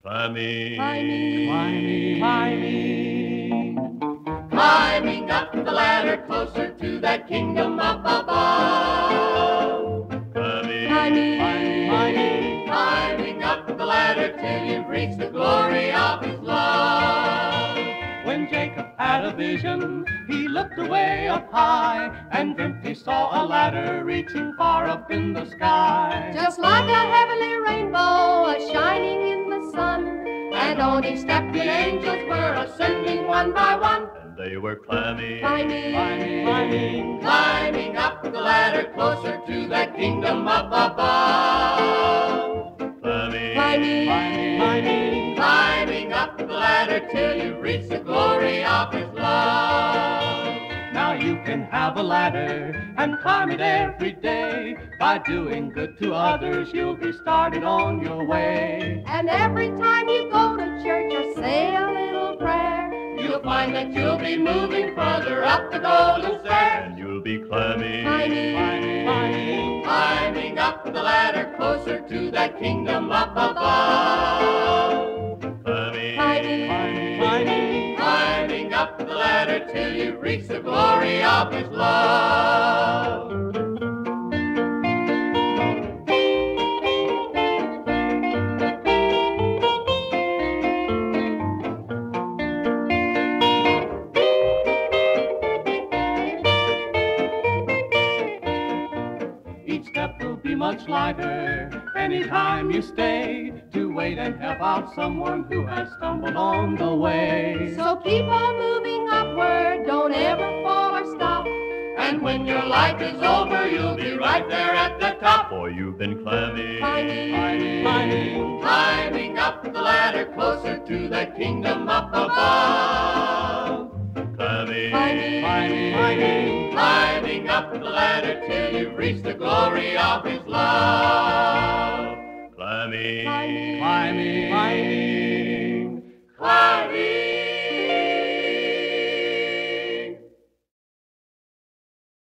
Climbing, climbing, climbing, Climbing up the ladder closer to that kingdom up above. climbing, Climbing up the ladder till you've reached the glory of his love. When Jacob had a vision, he looked away up high and dreamt he saw a ladder reaching far up in the sky. Just like a heavenly rainbow shining in the sun, and on each step the angels were ascending one by one. and they were climbing, Climbing up the ladder closer to that kingdom up above. climbing, Climbing up the ladder till you reach the glory of his love. Now you can have a ladder and climb it every day. By doing good to others, you'll be started on your way. And every time you go to church or say a little prayer, You'll find that you'll be moving further up the golden stairs. and you'll be climbing, Climbing up the ladder closer to that kingdom up above. Climbing up the ladder till you reach the glory of his love. Each step will be much lighter anytime you stay to wait and help out someone who has stumbled on the way. so keep on moving upward, don't ever fall or stop. And when your life is over, you'll be right there at the top. for you've been climbing, Climbing up the ladder closer to that kingdom up above. Climbing up the ladder till you reach the glory of his love. climbing, Climbing,